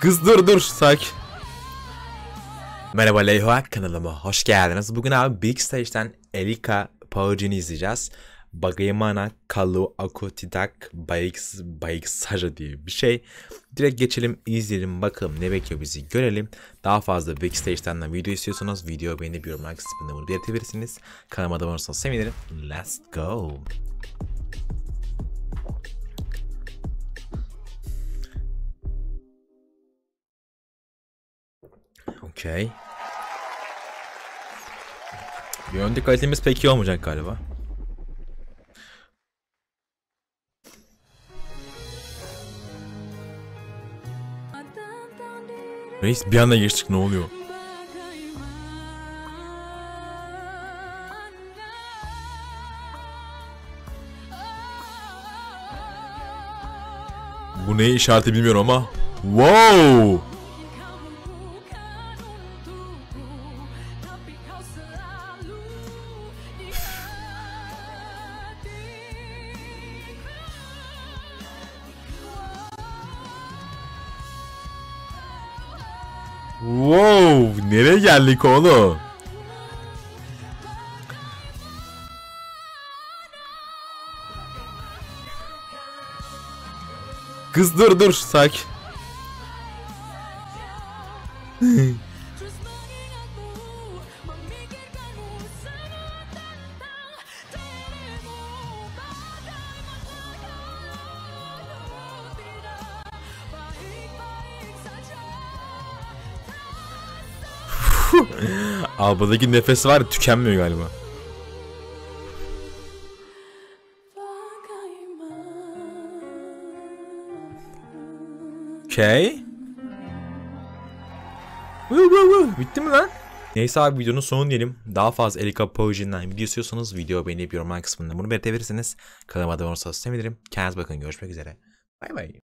Kız dur sakin. Merhaba Leyha, kanalıma hoş geldiniz. Bugün abi Big Stage'den Elika Paujini izleyeceğiz. Bagaimana Kalau Aku Tidak Baik Saja diye bir şey. Direkt geçelim, izleyelim, bakalım ne bekliyor bizi görelim. Daha fazla Big Stage'den de video istiyorsanız video beğenip yorumlar kısmında bunu belirtebilirsiniz. Kanalıma abone olursanız sevinirim. Let's go. Okay. Görüntü kalitemiz pek iyi olmayacak galiba. Reis bir anda geçtik, ne oluyor? Bu ne işareti bilmiyorum ama. Wow! Wow! Nereye geldik oğlum? Kız dur sakin. Albadaki nefes var, tükenmiyor galiba. Okay. Bitti mi lan? Neyse abi, videonun sonu diyelim. Daha fazla Elika Paujini'den video istiyorsanız video beğenip yorumlar kısmında bunu belirtebilirsiniz. Kanalıma abone olursanız sevinirim. Kendinize bakın, görüşmek üzere. Bay bay.